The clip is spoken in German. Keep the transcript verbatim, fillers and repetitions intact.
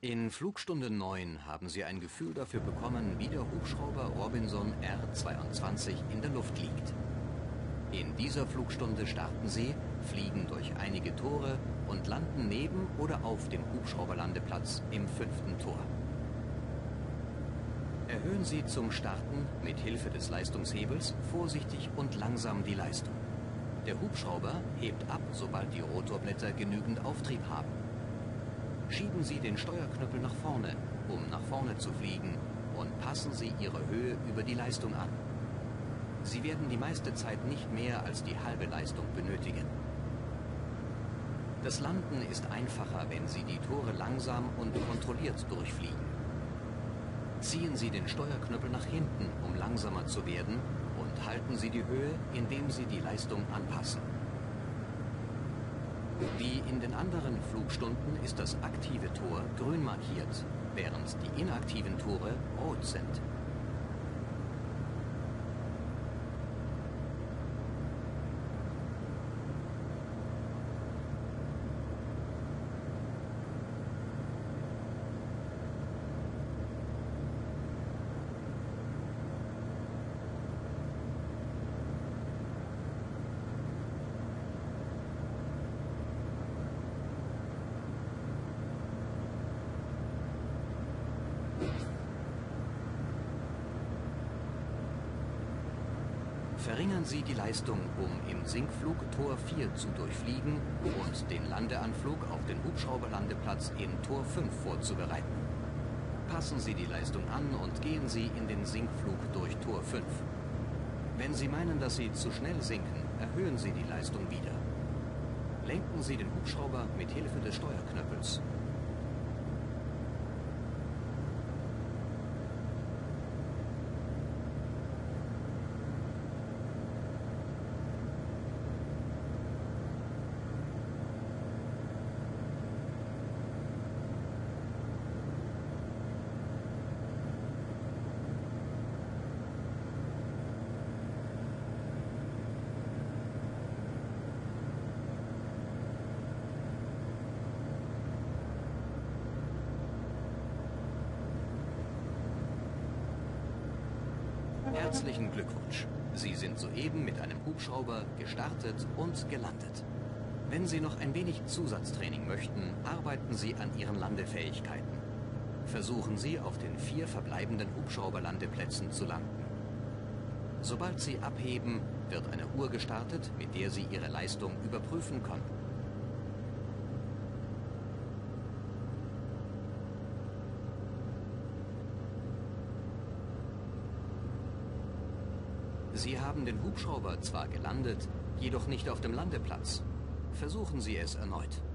In Flugstunde neun haben Sie ein Gefühl dafür bekommen, wie der Hubschrauber Robinson R zweiundzwanzig in der Luft liegt. In dieser Flugstunde starten Sie, fliegen durch einige Tore und landen neben oder auf dem Hubschrauberlandeplatz im fünften Tor. Erhöhen Sie zum Starten mit Hilfe des Leistungshebels vorsichtig und langsam die Leistung. Der Hubschrauber hebt ab, sobald die Rotorblätter genügend Auftrieb haben. Schieben Sie den Steuerknüppel nach vorne, um nach vorne zu fliegen, und passen Sie Ihre Höhe über die Leistung an. Sie werden die meiste Zeit nicht mehr als die halbe Leistung benötigen. Das Landen ist einfacher, wenn Sie die Tore langsam und kontrolliert durchfliegen. Ziehen Sie den Steuerknüppel nach hinten, um langsamer zu werden, und halten Sie die Höhe, indem Sie die Leistung anpassen. Wie in den anderen Flugstunden ist das aktive Tor grün markiert, während die inaktiven Tore rot sind. Verringern Sie die Leistung, um im Sinkflug Tor vier zu durchfliegen und den Landeanflug auf den Hubschrauberlandeplatz in Tor fünf vorzubereiten. Passen Sie die Leistung an und gehen Sie in den Sinkflug durch Tor fünf. Wenn Sie meinen, dass Sie zu schnell sinken, erhöhen Sie die Leistung wieder. Lenken Sie den Hubschrauber mit Hilfe des Steuerknöppels. Herzlichen Glückwunsch! Sie sind soeben mit einem Hubschrauber gestartet und gelandet. Wenn Sie noch ein wenig Zusatztraining möchten, arbeiten Sie an Ihren Landefähigkeiten. Versuchen Sie, auf den vier verbleibenden Hubschrauberlandeplätzen zu landen. Sobald Sie abheben, wird eine Uhr gestartet, mit der Sie Ihre Leistung überprüfen können. Sie haben den Hubschrauber zwar gelandet, jedoch nicht auf dem Landeplatz. Versuchen Sie es erneut.